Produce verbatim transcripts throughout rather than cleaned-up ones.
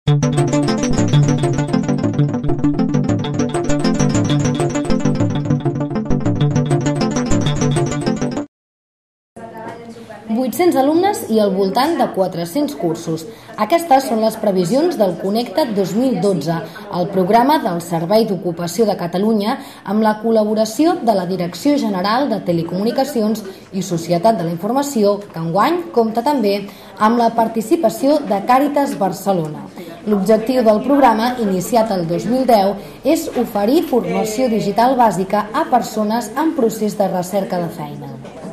vuit-cents alumnes i al voltant de quatre-cents cursos. Aquestes són les previsions del Connecta't dos mil dotze, el programa del Servei d'Ocupació de Catalunya amb la col·laboració de la Direcció General de Telecomunicacions i Societat de la Informació, que enguany compta també amb la participació de Càritas Barcelona. L'objectiu del programa, iniciat el dos mil deu, és oferir formació digital bàsica a persones en procés de recerca de feina.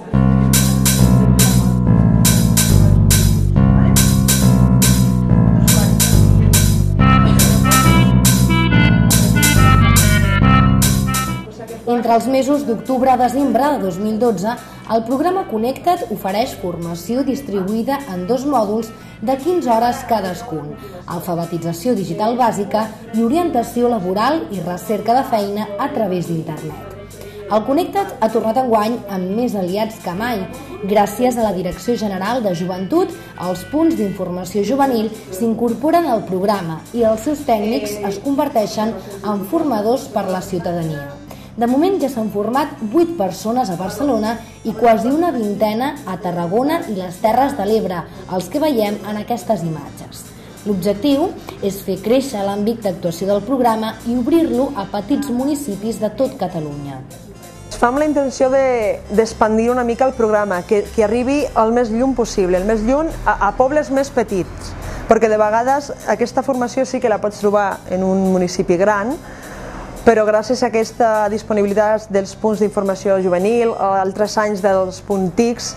Entre els mesos d'octubre a desembre de dos mil dotze, el programa Connecta't ofereix formació distribuïda en dos mòduls de quinze hores cadascun, alfabetització digital bàsica i orientació laboral i recerca de feina a través d'internet. El Connecta't ha tornat enguany amb més aliats que mai. Gràcies a la Direcció General de Joventut, els punts d'informació juvenil s'incorporen al programa i els seus tècnics es converteixen en formadors per la ciutadania. De moment ja s'han format vuit persones a Barcelona i quasi una vintena a Tarragona i les Terres de l'Ebre, els que veiem en aquestes imatges. L'objectiu és fer créixer l'àmbit d'actuació del programa i obrir-lo a petits municipis de tot Catalunya. Es fa amb la intenció d'expandir una mica el programa, que, que arribi al més lluny possible, el més lluny a, a pobles més petits, perquè de vegades aquesta formació sí que la pots trobar en un municipi gran, però gràcies a aquesta disponibilitat dels punts d'informació juvenil, altres anys dels punts T I Cs,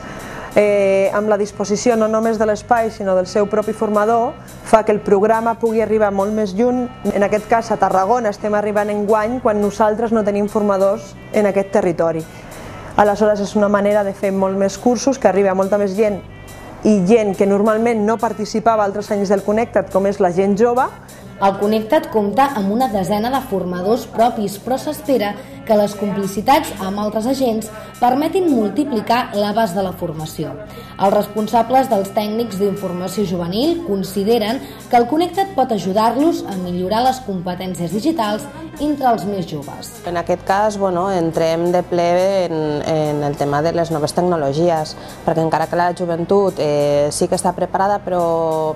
eh, amb la disposició no només de l'espai sinó del seu propi formador, fa que el programa pugui arribar molt més lluny. En aquest cas a Tarragona estem arribant enguany quan nosaltres no tenim formadors en aquest territori. Aleshores és una manera de fer molt més cursos, que arribi a molta més gent i gent que normalment no participava altres anys del Connecta't, com és la gent jove. El Connecta't compta amb una desena de formadors propis, però s'espera que les complicitats amb altres agents permetin multiplicar l'abast de la formació. Els responsables dels tècnics d'informació juvenil consideren que el Connecta't pot ajudar-los a millorar les competències digitals entre els més joves. En aquest cas, bueno, entrem de ple en, en el tema de les noves tecnologies, perquè encara que la joventut eh, sí que està preparada, però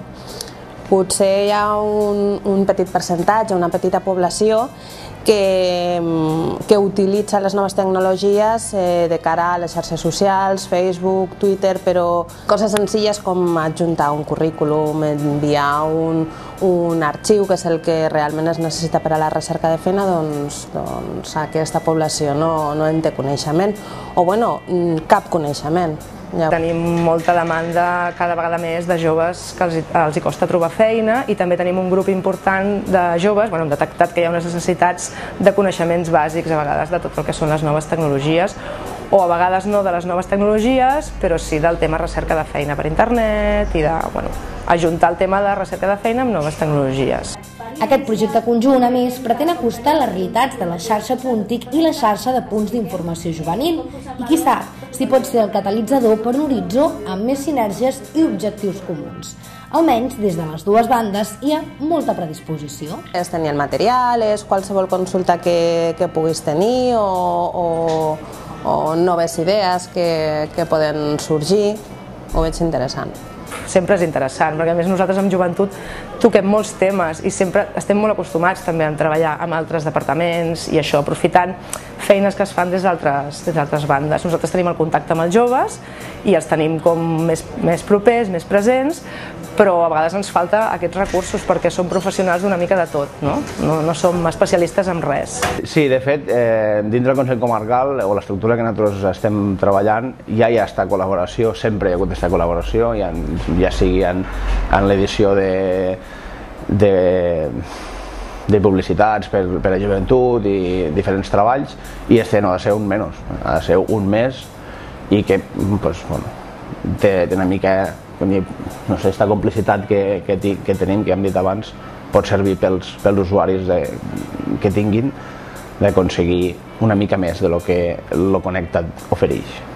potser hi ha un, un petit percentatge, una petita població que, que utilitza les noves tecnologies eh, de cara a les xarxes socials, Facebook, Twitter, però coses senzilles com adjuntar un currículum, enviar un, un arxiu, que és el que realment es necessita per a la recerca de feina, doncs, doncs aquesta població no, no en té coneixement, o bueno, cap coneixement. Ja. Tenim molta demanda cada vegada més de joves que els, els hi costa trobar feina, i també tenim un grup important de joves, bueno, hem detectat que hi ha unes necessitats de coneixements bàsics a vegades de tot el que són les noves tecnologies, o a vegades no de les noves tecnologies, però sí del tema recerca de feina per internet i de, bueno, ajuntar el tema de recerca de feina amb noves tecnologies. Aquest projecte conjunt, a més, pretén acostar les realitats de la xarxa Puntic i la xarxa de punts d'informació juvenil, i qui sap si pot ser el catalitzador per un horitzó amb més sinergies i objectius comuns. Almenys des de les dues bandes hi ha molta predisposició. És tenir el material, és qualsevol consulta que, que puguis tenir o, o, o noves idees que, que poden sorgir, ho veig interessant. Sempre és interessant, perquè a més nosaltres amb joventut toquem molts temes i sempre estem molt acostumats també a treballar amb altres departaments i això, aprofitant feines que es fan des d'altres bandes. Nosaltres tenim el contacte amb els joves i els tenim com més, més propers, més presents, però a vegades ens falta aquests recursos perquè som professionals d'una mica de tot, no? No, no som especialistes en res. Sí, de fet, eh, dins del Consell Comarcal o l'estructura que nosaltres estem treballant ja hi ha esta col·laboració, sempre hi ha hagut aquesta col·laboració, ja, ja sigui en, en l'edició de, de, de publicitats per, per a joventut i diferents treballs, i este no ha de ser un menys, ha de ser un més, i que pues, bueno, té, té una mica, no sé, esta complicitat que, que, que tenim, que hem dit abans, pot servir pels, pels usuaris de, que tinguin d'aconseguir una mica més de lo que el Connecta't ofereix.